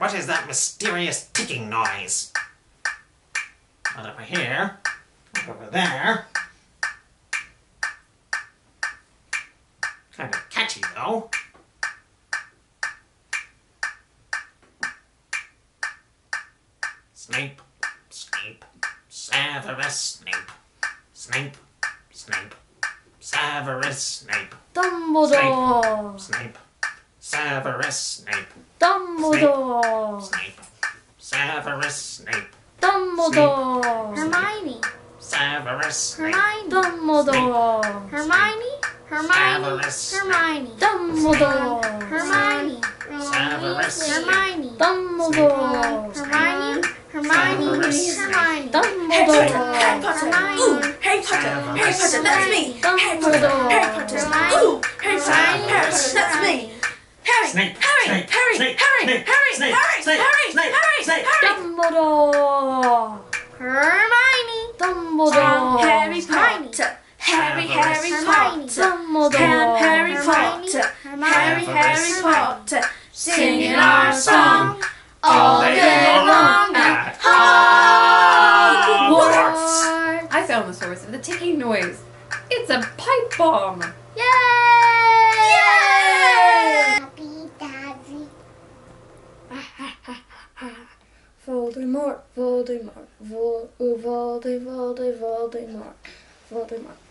What is that mysterious ticking noise? Not over here. Not over there. Kind of catchy, though. Snape, Snape, Severus Snape. Snape, Snape, Severus Snape. Dumbledore. Snape, Severus Snape. Dumbledore. Snape, Severus Snape. Dumbledore. Hermione. Severus Snape. Hermione. Dumbledore. Hermione. Hermione. Severus Hermione. Dumbledore. Hermione. Severus Hermione. Dumbledore. Hermione. Hermione. Hermione. Dumbledore. Harry Potter. Ooh, Harry Potter. Harry Potter, that's me. Harry Potter. Harry Potter. Ooh, Harry Potter. Harry Potter, that's me. Harry. Snape, Harry. Snape, Harry. Snape, Harry. Snape, Harry. Snape, Harry. Snape, Harry. Snape, Harry. Snape. Dumbledore. Hermione. Dumbledore. Harry Potter. Harry Hermione. Potter. Dumbledore. Harry Potter. Harry Potter. Singing our song all day long at Hogwarts. I found the source of the ticking noise. It's a pipe bomb. Yay! Happy Daddy. Voldemort, Voldemort, Voldemort, Voldemort, Voldemort.